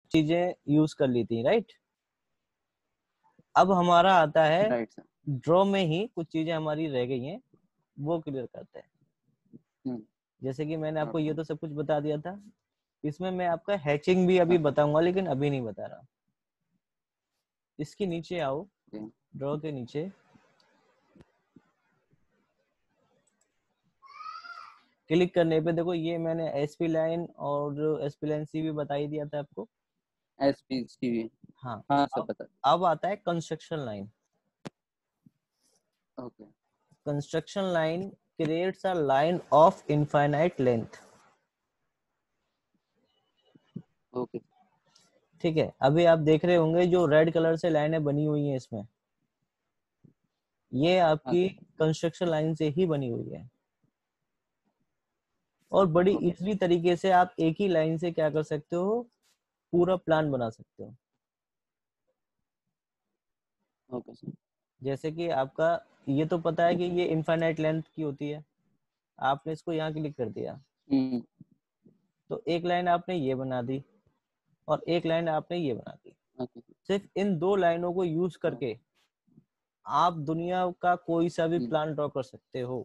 चीजें यूज कर ली थी, राइट। अब हमारा आता है राइट सर। ड्रॉ में ही कुछ चीजें हमारी रह गई हैं, वो क्लियर करते हैं। जैसे कि मैंने आपको ये तो सब कुछ बता दिया था, इसमें मैं आपका हैचिंग भी अभी बताऊंगा, लेकिन अभी नहीं बता रहा। इसके नीचे आओ, ड्रॉ के नीचे क्लिक करने पे देखो ये मैंने एसपी लाइन और एसपी लाइन सी भी बता ही दिया था आपको। एसपी हाँ, हाँ सब बता। अब आता है construction line. Okay. Construction line creates a line of infinite length. Okay. ठीक है, अभी आप देख रहे होंगे जो रेड कलर से लाइनें बनी हुई हैं इसमें, ये आपकी कंस्ट्रक्शन लाइन से ही बनी हुई है। और बड़ी इजीली तरीके से आप एक ही लाइन से क्या कर सकते हो, पूरा प्लान बना सकते हो। Okay sir. जैसे कि आपका ये तो पता है कि ये इनफाइनाइट लेंथ की होती है, आपने इसको यहाँ क्लिक कर दिया तो एक लाइन आपने ये बना दी और एक लाइन आपने ये बना दी। सिर्फ इन दो लाइनों को यूज करके आप दुनिया का कोई सा भी प्लान ड्रॉ कर सकते हो।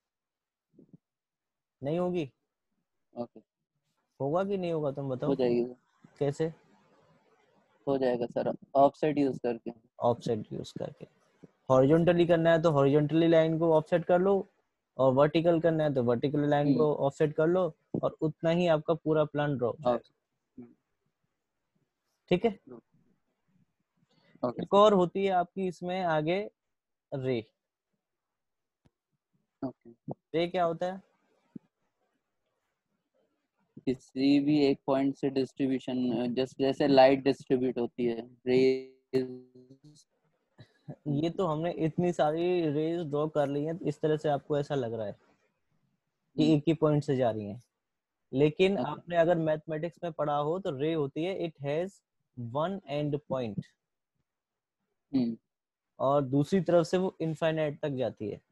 नहीं होगी? ओके। होगा कि नहीं होगा, तुम बताओ। हो जाएगी। कैसे? हो जाएगा सर, ऑफसेट यूज करके। ऑफसेट यूज करके। हॉरिजॉन्टली करना है तो हॉरिजॉन्टली लाइन को ऑफसेट कर लो, और वर्टिकल करना है तो वर्टिकल लाइन को ऑफसेट कर लो, और उतना ही आपका पूरा प्लान ड्रॉ हो जाएगा। ठीक है। एक और होती है आपकी इसमें आगे रे। रे क्या होता है? किसी भी एक पॉइंट से डिस्ट्रीब्यूशन, जैसे लाइट डिस्ट्रीब्यूट होती है रेज। ये तो हमने इतनी सारी रेज ड्रॉ कर ली है, इस तरह से आपको ऐसा लग रहा है कि एक ही पॉइंट से जा रही हैं, लेकिन आपने अगर मैथमेटिक्स में पढ़ा हो तो रे होती है it has one end point, और दूसरी तरफ से वो इनफाइनाइट तक जाती है।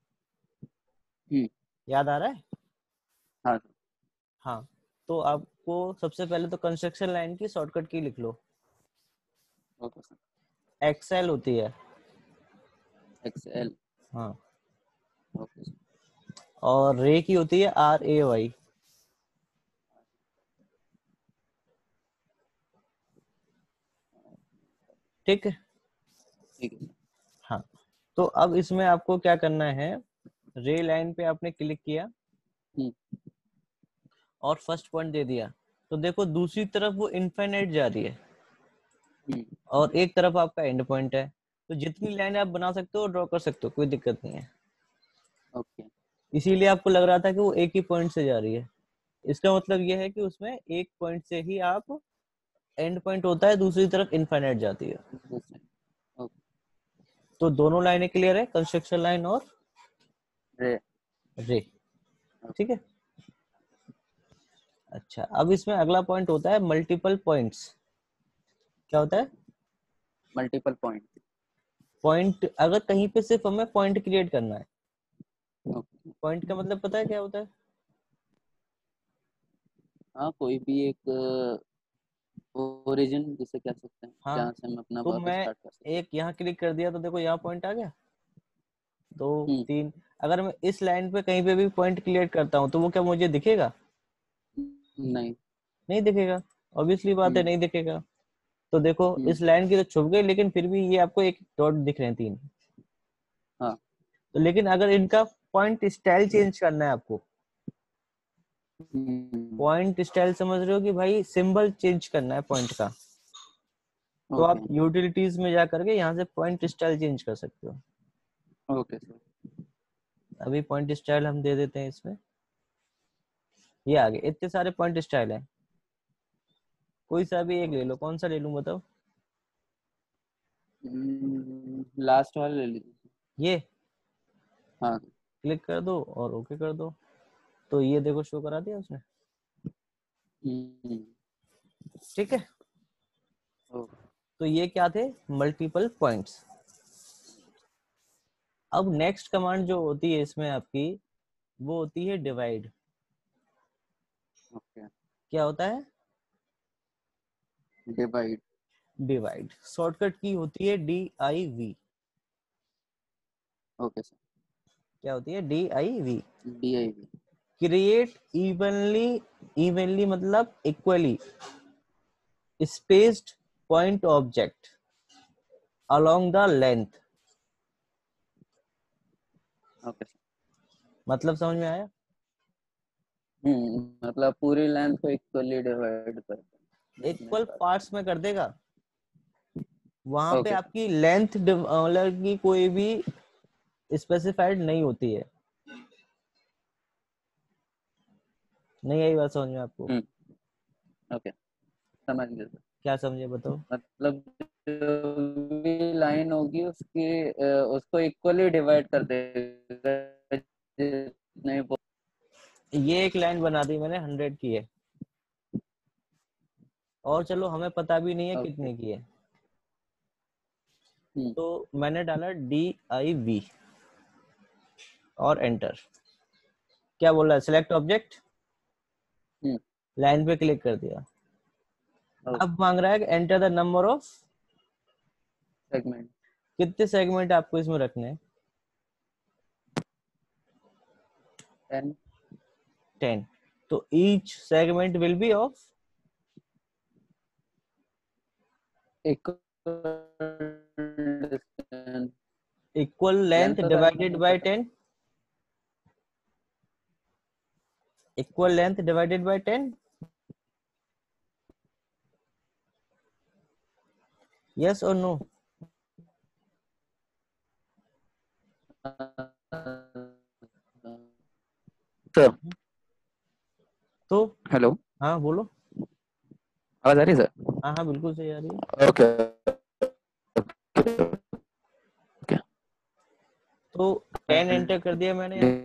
याद आ रहा है? हाँ। हाँ, तो आपको सबसे पहले तो कंस्ट्रक्शन लाइन की शॉर्टकट की लिख लो। एक्सएल होती है। एक्सएल। हाँ। ओके। और रे की होती है RAY। ठीक है। ठीक है। हाँ, तो अब इसमें आपको क्या करना है, रे लाइन पे आपने क्लिक किया और फर्स्ट पॉइंट दे दिया, तो देखो दूसरी तरफ वो इनफाइनाइट जा रही है और एक तरफ आपका एंड पॉइंट है, तो जितनी लाइन आप बना सकते हो ड्रॉ कर सकते हो, कोई दिक्कत नहीं है। ओके। इसीलिए आपको लग रहा था कि वो एक ही पॉइंट से जा रही है। इसका मतलब ये है कि उसमें एक पॉइंट से ही आप एंड पॉइंट होता है, दूसरी तरफ इनफाइनाइट जाती है। तो दोनों लाइनें क्लियर है, कंस्ट्रक्शन लाइन और रे। ठीक है। अच्छा, अब इसमें अगला पॉइंट होता है मल्टीपल पॉइंट्स। क्या होता है? Multiple point. पॉइंट, अगर कहीं पे सिर्फ हमें पॉइंट क्रिएट करना है। पॉइंट का मतलब पता है क्या होता है? हाँ, कोई भी एक ओरिजिन जिसे कह सकते हैं, हाँ, जहाँ से हम अपना तो वर्क मैं स्टार्ट कर सकते हैं। एक यहाँ क्लिक कर दिया तो देखो यहाँ पॉइंट आ गया, 2 3। अगर मैं इस लाइन पे कहीं पे भी पॉइंट क्रिएट करता हूँ तो वो क्या मुझे दिखेगा? नहीं। नहीं दिखेगा, ऑब्वियसली बात है, नहीं दिखेगा। तो देखो इस लाइन की तो छुप गई, लेकिन फिर भी ये आपको एक डॉट दिख रहे हैं, 3। हाँ। तो लेकिन अगर इनका पॉइंट स्टाइल चेंज करना है आपको, पॉइंट स्टाइल समझ रहे हो कि भाई सिंबल चेंज करना है पॉइंट का, तो आप यूटिलिटीज में जा करके यहाँ से पॉइंट स्टाइल चेंज कर सकते हो। Okay sir. अभी पॉइंट स्टाइल हम दे देते हैं इसमें। ये आगे इतने सारे पॉइंट स्टाइल हैं, कोई सा भी एक ले लो, कौन सा ले लूं बताओ? लास्ट वाला ले लीजिए। ये हाँ। क्लिक कर दो और ओके कर दो, तो ये देखो शो करा दिया उसने। ठीक है, तो ये क्या थे? Multiple points. अब नेक्स्ट कमांड जो होती है इसमें आपकी, वो होती है डिवाइड। क्या होता है? डिवाइड। डिवाइड शॉर्टकट की होती है DIV। Okay sir. क्या होती है? DIV। DIV। Create evenly, evenly मतलब equally spaced point object along the length. Okay sir. मतलब समझ में आया? मतलब पूरी लेंथ को इक्वली डिवाइड करते हैं जितने इक्वल सारे। पार्ट्स में कर देगा। वहां पे ओके सर। आपकी लेंथ मतलब की कोई भी स्पेसिफाइड नहीं होती है। नहीं आई बात समझ में आपको? ओके, समझ गया सर। क्या समझे बताओ? मतलब जो भी लाइन होगी उसकी उसको इक्वली डिवाइड कर देगा जितने ये एक लाइन बना दी मैंने, 100 की है, और चलो हमें पता भी नहीं है ओके। कितने की है, तो मैंने डाला DIV और एंटर। क्या बोल रहा है? सिलेक्ट ऑब्जेक्ट, लाइन पे क्लिक कर दिया। अब मांग रहा है कि enter the number of segment. कितने सेगमेंट आपको इसमें रखने हैं? 10। 10। तो each segment will be of equal length length तो करना डिवाइडेड नहीं बाय पता। 10। Equal length divided by 10। Yes और नो? सर तो हेलो, हाँ बोलो। आवाज आ रही है सर? हाँ हाँ बिल्कुल सही आ रही है। ओके। तो 10 एंटर कर दिया मैंने यहाँ।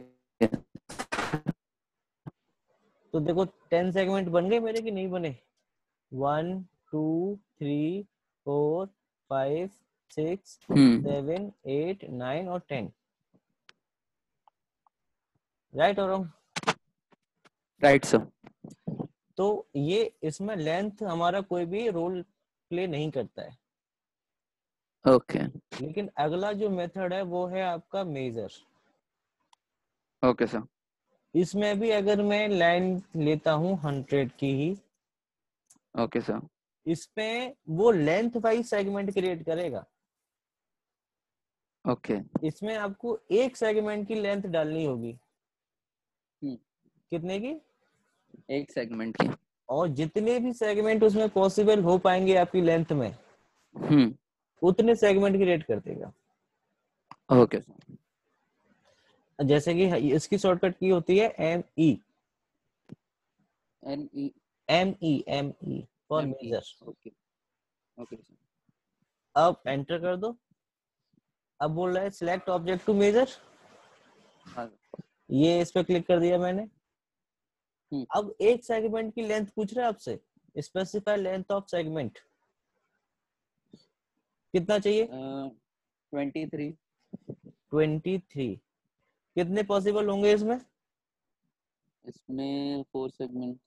तो देखो 10 सेगमेंट बन गए मेरे कि नहीं बने? 1 2 3 4 5 6 7 8 9 और 10। राइट और रॉन्ग? Right sir. तो ये इसमें लेंथ हमारा कोई भी रोल प्ले नहीं करता है। ओके। लेकिन अगला जो मेथड है वो है आपका मेजर। Okay sir. इसमें भी अगर मैं लाइन लेता हूँ 100 की ही, ओके सर। इसमें वो लेंथ वाइज सेगमेंट क्रिएट करेगा। ओके। इसमें आपको एक सेगमेंट की लेंथ डालनी होगी। कितने की? एक सेगमेंट की। और जितने भी सेगमेंट उसमें पॉसिबल हो पाएंगे आपकी लेंथ में, उतने सेगमेंट क्रिएट कर देगा। Okay sir. जैसे कि इसकी शॉर्टकट की होती है ME। NE। ME for ME। Measure. Okay. Okay sir. अब एंटर कर दो। अब बोल रहा है सिलेक्ट ऑब्जेक्ट टू मेजर। हाँ। ये इस पे क्लिक कर दिया मैंने। अब एक सेगमेंट की लेंथ पूछ रहा है आपसे, स्पेसिफाई लेंथ ऑफ सेगमेंट कितना चाहिए? 23। 23। कितने पॉसिबल होंगे इसमें? इसमें 4 सेगमेंट।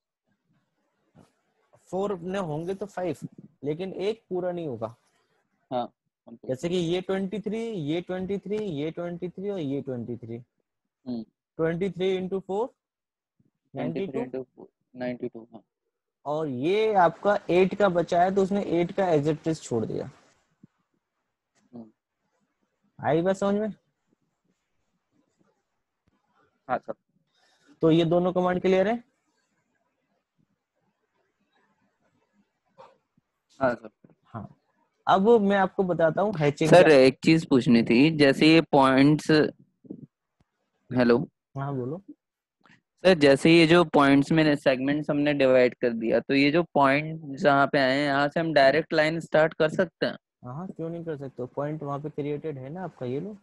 4 ने होंगे तो 5, लेकिन एक पूरा नहीं होगा। हाँ। जैसे कि ये 23, ये 23, ये 23 और ये 23। 23 इंटू 4 23 92। इंटू 92। हाँ। और ये आपका 8 का बचा है, तो उसने 8 का एग्जिट छोड़ दिया। आई बात समझ में? हाँ सर। तो ये दोनों कमांड क्लियर है? हाँ सर। हाँ। अब मैं आपको बताता हूँ हैचिंग सर क्या। एक चीज पूछनी थी, जैसे ये पॉइंट्स। हेलो। हाँ बोलो। सर जैसे ये जो पॉइंट्स में सेगमेंट्स हमने डिवाइड कर दिया, तो ये जो पॉइंट जहाँ पे आए हैं यहाँ से हम डायरेक्ट लाइन स्टार्ट कर सकते हैं? हाँ क्यों नहीं कर सकते? पॉइंट वहां पे क्रिएटेड है ना आपका, ये लो।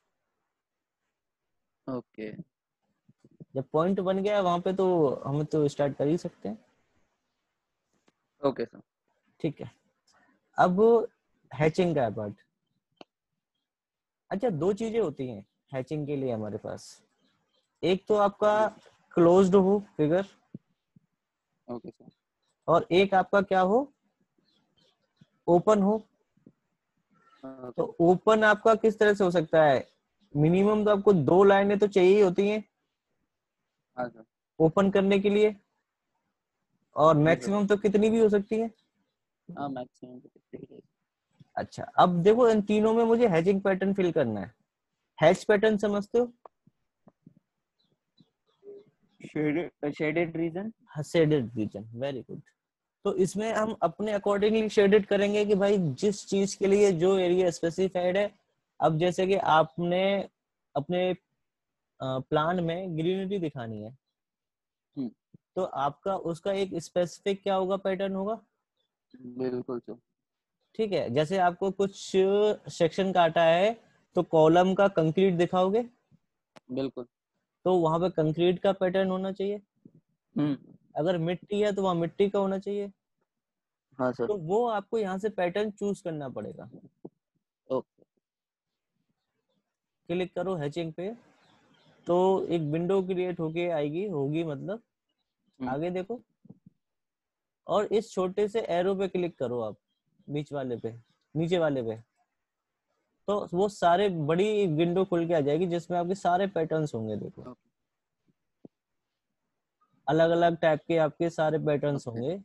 ओके। जब पॉइंट बन गया वहां पे, तो हम तो स्टार्ट कर ही सकते हैं। Okay sir. ठीक है। अब हैचिंग का पार्ट। अच्छा, दो चीजें होती हैं हैचिंग के लिए हमारे पास। एक तो आपका क्लोज्ड हो फिगर, ओके सर। और एक आपका क्या हो, ओपन हो, तो ओपन आपका किस तरह से हो सकता है, मिनिमम तो आपको 2 लाइनें तो चाहिए ही होती हैं ओपन करने के लिए, और मैक्सिमम तो कितनी भी हो सकती है। मैक्सिमम तो कितनी है। अच्छा, अब देखो इन तीनों में मुझे हैचिंग पैटर्न फिल करना है। हैच पैटर्न समझते हो? Shaded region. Shaded region, very good. तो इसमें हम अपने अकॉर्डिंगली शेडेड करेंगे कि भाई जिस चीज के लिए जो एरिया स्पेसिफाइड है। अब जैसे कि आपने अपने प्लान में ग्रीनरी दिखानी है, तो आपका उसका एक स्पेसिफिक क्या होगा, पैटर्न होगा। बिल्कुल सर। ठीक है, जैसे आपको कुछ सेक्शन काटा है तो कॉलम का कंक्रीट दिखाओगे, बिल्कुल। तो वहां पे कंक्रीट का पैटर्न होना चाहिए। अगर मिट्टी है तो वहां मिट्टी का होना चाहिए। हाँ सर। तो वो आपको यहाँ से पैटर्न चूज करना पड़ेगा। ओके। क्लिक करो हैचिंग पे, तो एक विंडो क्रिएट होके आएगी, होगी मतलब। आगे देखो, और इस छोटे से एरो पे क्लिक करो आप, बीच वाले पे, नीचे वाले पे, तो वो सारे बड़ी विंडो खुल के आ जाएगी जिसमें आपके सारे पैटर्न्स होंगे। देखो अलग अलग टाइप के आपके सारे पैटर्न्स होंगे।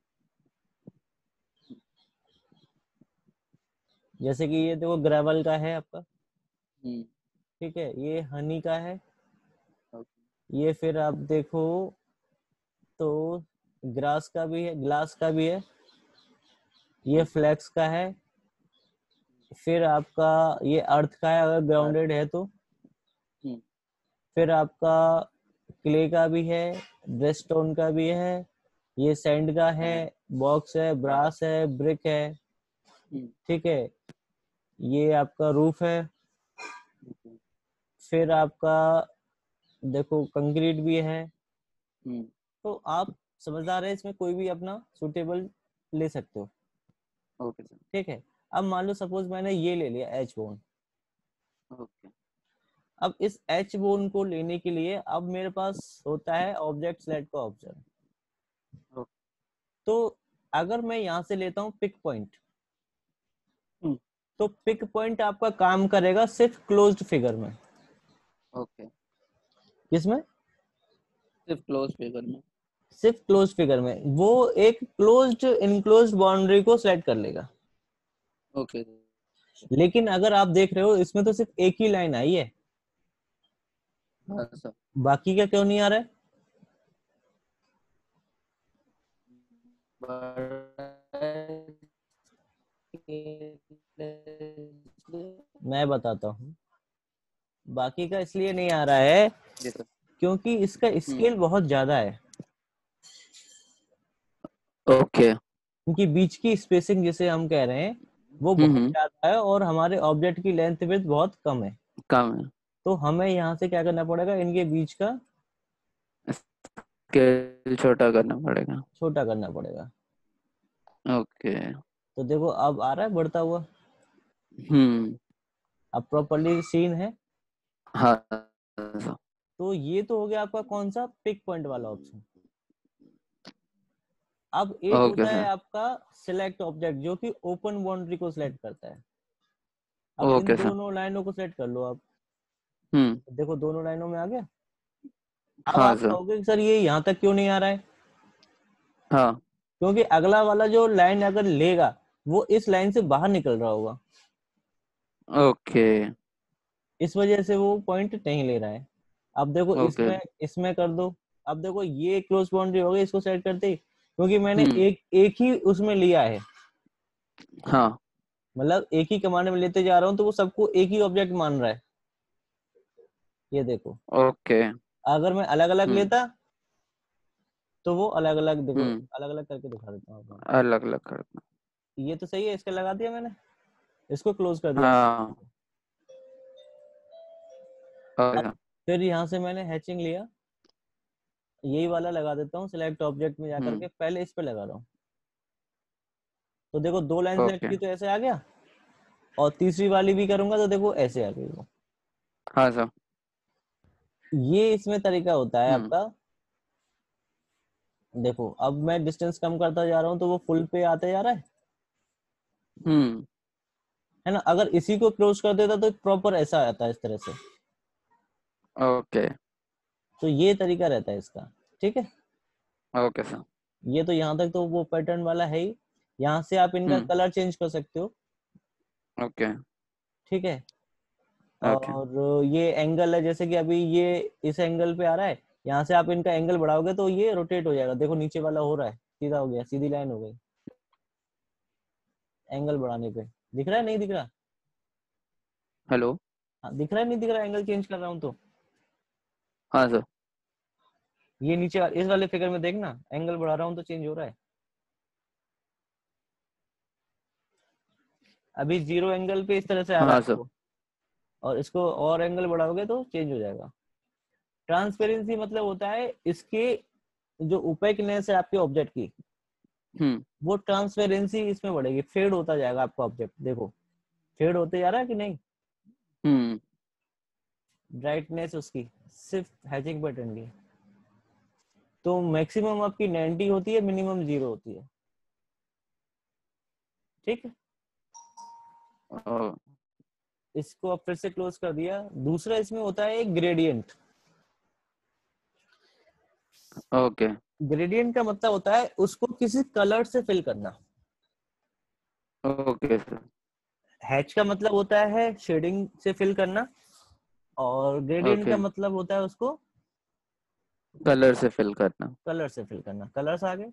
जैसे कि ये देखो ग्रेवल का है आपका, ठीक है, ये हनी का है, ये फिर आप देखो तो ग्रास का भी है, ग्लास का भी है, ये फ्लेक्स का है, फिर आपका ये अर्थ का है अगर ग्राउंडेड है तो, फिर आपका क्ले का भी है, ब्रेस्टोन का भी है, ये सैंड का है, बॉक्स है, ब्रास है, ब्रिक है, ठीक है, ये आपका रूफ है, फिर आपका देखो कंक्रीट भी है। तो आप समझदार है, इसमें कोई भी अपना सुटेबल ले सकते हो। Okay sir. ठीक है, अब मान लो सपोज मैंने ये ले लिया एच बोन। ओके। अब इस एच बोन को लेने के लिए अब मेरे पास होता है ऑब्जेक्ट सेलेक्ट का ऑप्शन। तो अगर मैं यहाँ से लेता हूँ पिक पॉइंट, तो पिक पॉइंट आपका काम करेगा सिर्फ क्लोज्ड फिगर में। ओके। किसमें? सिर्फ क्लोज फिगर में। सिर्फ क्लोज फिगर में, वो एक क्लोज्ड इनक्लोज्ड बाउंड्री को सेलेक्ट कर लेगा। ओके। लेकिन अगर आप देख रहे हो इसमें तो सिर्फ एक ही लाइन आई है, हाँ सर। बाकी का क्यों नहीं आ रहा है? मैं बताता हूँ, बाकी का इसलिए नहीं आ रहा है क्योंकि इसका स्केल बहुत ज्यादा है। ओके। क्योंकि बीच की स्पेसिंग जिसे हम कह रहे हैं वो बहुत ज्यादा है और हमारे ऑब्जेक्ट की लेंथ विड्थ बहुत कम है। कम है। तो हमें यहाँ से क्या करना पड़ेगा, इनके बीच का स्केल छोटा करना पड़ेगा। छोटा करना पड़ेगा। ओके। तो देखो अब आ रहा है बढ़ता हुआ, अब प्रॉपर्ली सीन है। हाँ। तो ये तो हो गया आपका कौन सा, पिक पॉइंट वाला ऑप्शन। अब एक ओके होता है सर। आपका सिलेक्ट ऑब्जेक्ट, जो कि ओपन बाउंड्री को सिलेक्ट करता है। अब इन ओके सर। दोनों लाइनों को सिलेक्ट कर लो आप। देखो दोनों लाइनों में आ गया। अब हाँ आप सर। कहोगे सर ये यहाँ तक क्यों नहीं आ रहा है? हाँ। क्योंकि अगला वाला जो लाइन अगर लेगा वो इस लाइन से बाहर निकल रहा होगा, ओके। इस वजह से वो पॉइंट नहीं ले रहा है। अब देखो ओके। इसमें इसमें कर दो। अब देखो ये क्लोज बाउंड्री हो गई, इसको सेट करते ही, क्योंकि मैंने एक एक ही उसमें लिया है, हाँ। मतलब एक ही कमांड में लेते जा रहा हूँ तो वो सबको एक ही ऑब्जेक्ट मान रहा है। ये देखो ओके। अगर मैं अलग अलग लेता तो वो अलग अलग, देखो अलग अलग करके दिखा देता हूँ आपको। अलग अलग करना। ये तो सही है, इसका लगा दिया मैंने, इसको क्लोज कर दिया। हाँ। अब फिर यहाँ से मैंने हैचिंग लिया, यही वाला लगा देता हूँ, सिलेक्ट ऑब्जेक्ट में जाकर के पहले इस पे लगा रहा हूँ। तो देखो 2 लाइन सेलेक्ट की तो ऐसे आ गया, और तीसरी वाली भी करूंगा तो देखो ऐसे आ गई वो। हाँ सर। ये इसमें तरीका होता है आपका। देखो अब मैं डिस्टेंस कम करता जा रहा हूँ तो वो फुल पे आता जा रहा है। है ना। अगर इसी को क्लोज कर देता तो प्रॉपर ऐसा आता है इस तरह से। ओके तो ये तरीका रहता है इसका, ठीक है। Okay sir. ये तो यहाँ तक तो वो पैटर्न वाला है ही। यहाँ से आप इनका कलर चेंज कर सकते हो, ओके ठीक है। ओके और ये एंगल है, जैसे कि अभी ये इस एंगल पे आ रहा है, यहाँ से आप इनका एंगल बढ़ाओगे तो ये रोटेट हो जाएगा। देखो नीचे वाला हो रहा है, सीधा हो गया, सीधी लाइन हो गई एंगल बढ़ाने पे। दिख रहा है नहीं दिख रहा? हेलो। हाँ दिख रहा है नहीं दिख रहा? एंगल चेंज कर रहा हूँ तो हाँ सर। ये नीचे इस वाले फिगर में देखना, एंगल बढ़ा रहा हूँ तो चेंज हो रहा है। अभी जीरो एंगल पे इस तरह से आ रहा हाँ है सर। वो, और इसको और एंगल बढ़ाओगे तो चेंज हो जाएगा। ट्रांसपेरेंसी मतलब होता है इसके जो ओपेकनेस है आपके ऑब्जेक्ट की, वो ट्रांसपेरेंसी इसमें बढ़ेगी, फेड होता जाएगा आपका ऑब्जेक्ट। देखो फेड होते जा रहा है कि नहीं, ब्राइटनेस उसकी सिर्फ हैचिंग पैटर्न की। तो मैक्सिमम आपकी 90 होती है, मिनिमम 0 होती है, ठीक है। इसको अब फिर से क्लोज कर दिया। दूसरा इसमें होता है एक ग्रेडियंट। ओके ग्रेडियंट का मतलब होता है उसको किसी कलर से फिल करना। Okay sir. हैच का मतलब होता है शेडिंग से फिल करना, और ग्रेडियंट ओके का मतलब होता है उसको कलर से फिल करना। कलर से फिल करना। कलर्स आ गए,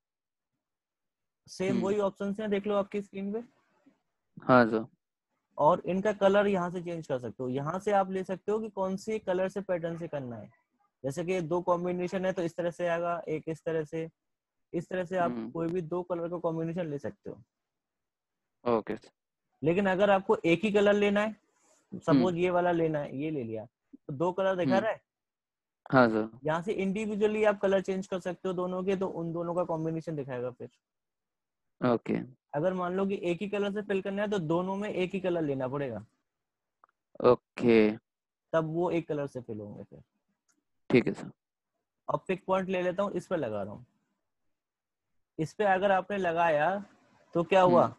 सेम वही ऑप्शंस हैं, देख लो आपकी स्क्रीन पे। हाँ सर। और इनका कलर यहाँ से चेंज कर सकते हो। यहाँ से आप ले सकते हो कि कौन सी कलर से पैटर्न से करना है। जैसे कि दो कॉम्बिनेशन है तो इस तरह से आएगा, एक इस तरह से, इस तरह से आप कोई भी दो कलर का कॉम्बिनेशन ले सकते हो। Okay sir. लेकिन अगर आपको एक ही कलर लेना है, सपोज ये वाला लेना है, ये ले लिया, तो दो कलर दिखा रहा है, हाँ सर। यहाँ से इंडिविजुअली आप कलर चेंज कर सकते हो दोनों के, तो उन दोनों का कॉम्बिनेशन दिखाएगा फिर। ओके अगर मान लो कि एक ही कलर से फिल करना है तो दोनों में एक ही कलर लेना पड़ेगा, ओके तब वो एक कलर से फिल होंगे फिर। ठीक है सर। अब पिक पॉइंट ले लेता हूँ, इस पे लगा रहा हूँ। इस पे अगर आपने लगाया तो क्या हुआ?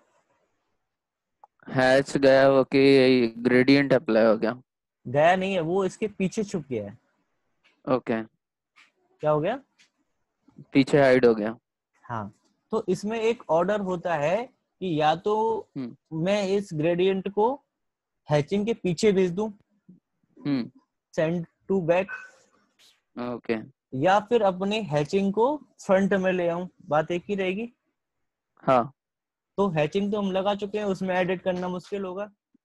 हैच गया वो कि ग्रेडियंट अप्लाई हो गया। गया नहीं है, वो इसके पीछे छुप गया है। ओके क्या हो गया? पीछे हाइड हो गया। हाँ। तो इसमें एक ऑर्डर होता है कि या तो मैं इस ग्रेडियंट को हैचिंग के पीछे भेज दूं, सेंड टू बैक, ओके या फिर अपने हैचिंग को फ्रंट में ले आऊं। बात एक ही रहेगी। हाँ। तो हैचिंग तो हम लगा चुके हैं, उसमें एडिट करना मुश्किल होगा।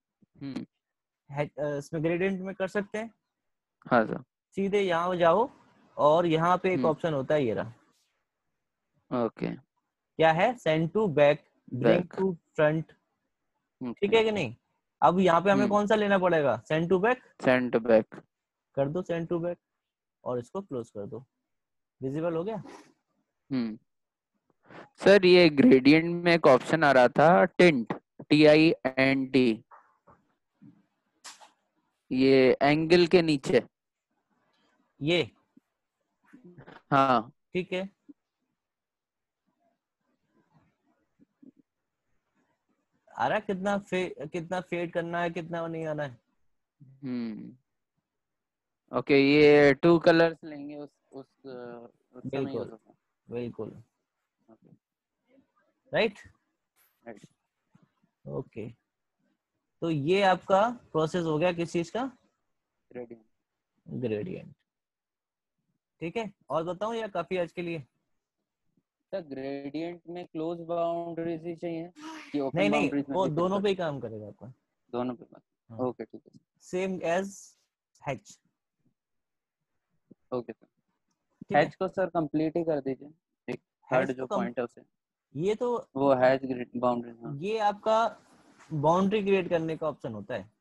इसमें ग्रेडियंट में कर सकते हैं। हाँ सर। सीधे यहाँ जाओ, और यहाँ पे एक ऑप्शन होता है, ये रहा। ओके क्या है? Send to back, bring back. To front, ठीक ओके है कि नहीं? अब यहाँ पे हमें कौन सा लेना पड़ेगा? Send to back. Send back. कर दो सेंड टू बैक, और इसको क्लोज कर दो। विजिबल हो गया? सर ये ग्रेडियंट में एक ऑप्शन आ रहा था टिंट, TINT, ये एंगल के नीचे। ये हाँ ठीक है। आ रहा है कितना फेड करना है, कितना नहीं आना है। ओके ये 2 कलर्स लेंगे उस समय यूज बिल्कुल होगा। बिल्कुल। Okay right. राइट। ओके। तो ये आपका प्रोसेस हो गया किस चीज का? ग्रेडियंट। ग्रेडियंट। ठीक है, और बताऊं या काफी आज के लिए? सर ग्रेडियंट में क्लोज बाउंड्रीज ही चाहिए कि नहीं ओपन नहीं, बाउंड्रीज में वो भी फिल दोनों कर? पे ही काम करेगा आपका। दोनों पे बात। हाँ, ओके ठीक है। Same as hatch. Okay sir. ठीक है। हैच को सर कंप्लीट ही कर दीजिए, एक थर्ड हैच तो जो कम, पॉइंट है उसे। ये तो, वो हैच बाउंड्रीज। हाँ ये आपका बाउंड्री क्रिएट करने का ऑप्शन होता है।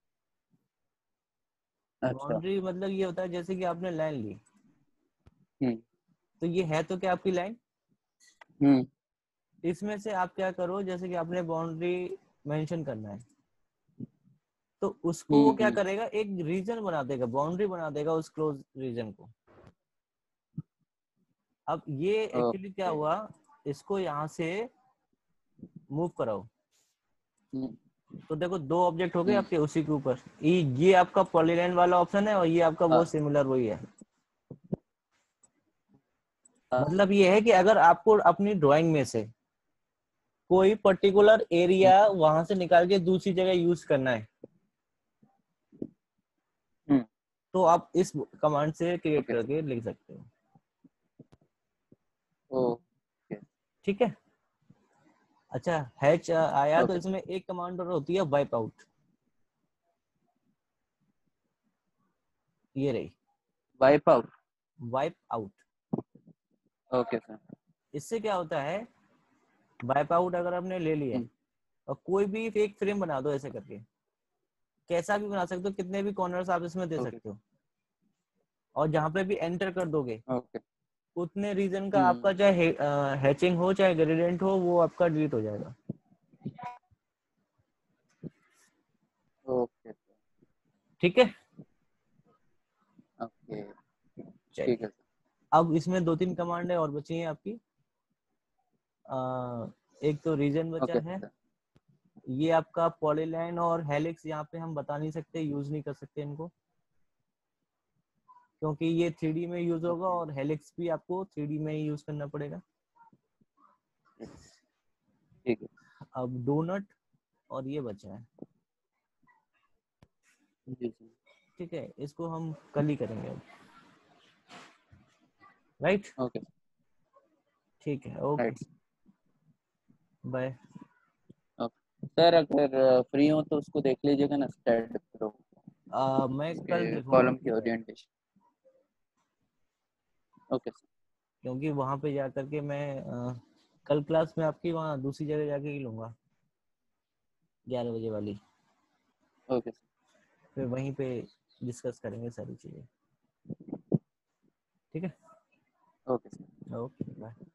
अच्छा। बाउंड्री मतलब ये होता है जैसे कि आपने लाइन ली, हम्म तो ये है तो क्या आपकी लाइन। हम्म इसमें से आप क्या करो, जैसे कि आपने बाउंड्री मेंशन करना है, तो उसको वो क्या हम्म करेगा, एक रीजन बना देगा, बाउंड्री बना देगा उस क्लोज रीजन को। अब ये एक्चुअली क्या ओके हुआ, इसको यहाँ से मूव कराओ, तो देखो दो ऑब्जेक्ट हो गए आपके उसी के ऊपर, ये आपका पॉलीलाइन वाला ऑप्शन है और ये आपका वो सिमिलर वही है। मतलब ये है कि अगर आपको अपनी ड्राइंग में से कोई पर्टिकुलर एरिया वहां से निकाल के दूसरी जगह यूज करना है तो आप इस कमांड से क्रिएट करके लिख सकते हो। ठीक है। अच्छा हैच आया तो इसमें एक कमांड और होती है वाइप आउट, ये रही wipe out. Wipe out. Okay sir. इससे क्या होता है, वाइप आउट अगर आपने ले लिया और कोई भी एक फ्रेम बना दो ऐसे करके, कैसा भी बना सकते हो, कितने भी कॉर्नर्स आप इसमें दे सकते हो, और जहां पे भी एंटर कर दोगे उतने रीजन का आपका चाहे हैचिंग हो चाहे ग्रेडियंट हो वो आपका डिलीट हो जाएगा। ओके ठीक है। ओके ठीक चलिए है। अब इसमें 2-3 कमांड है और बची हैं आपकी। एक तो रीजन बचा है, ये आपका पॉलीलाइन और हेलिक्स यहाँ पे हम बता नहीं सकते, यूज नहीं कर सकते इनको, क्योंकि ये 3D में यूज होगा और हेलिक्स भी आपको 3D में ही यूज करना पड़ेगा। ठीक है। अब डोनट और ये बचा है, ठीक है, इसको हम कल ही करेंगे अब। राइट। ओके ठीक है, ओके बाय। सर अगर फ्री हो तो उसको देख लीजिएगा ना, स्टैटिक प्रो मैं कल देखूंगा कॉलम की ओरिएंटेशन। Okay sir. क्योंकि वहां पे जा करके मैं कल क्लास में आपकी वहाँ दूसरी जगह जाके ही लूंगा 11 बजे वाली। Okay sir. फिर वहीं पे डिस्कस करेंगे सारी चीजें। ठीक है। Okay sir. Okay bye.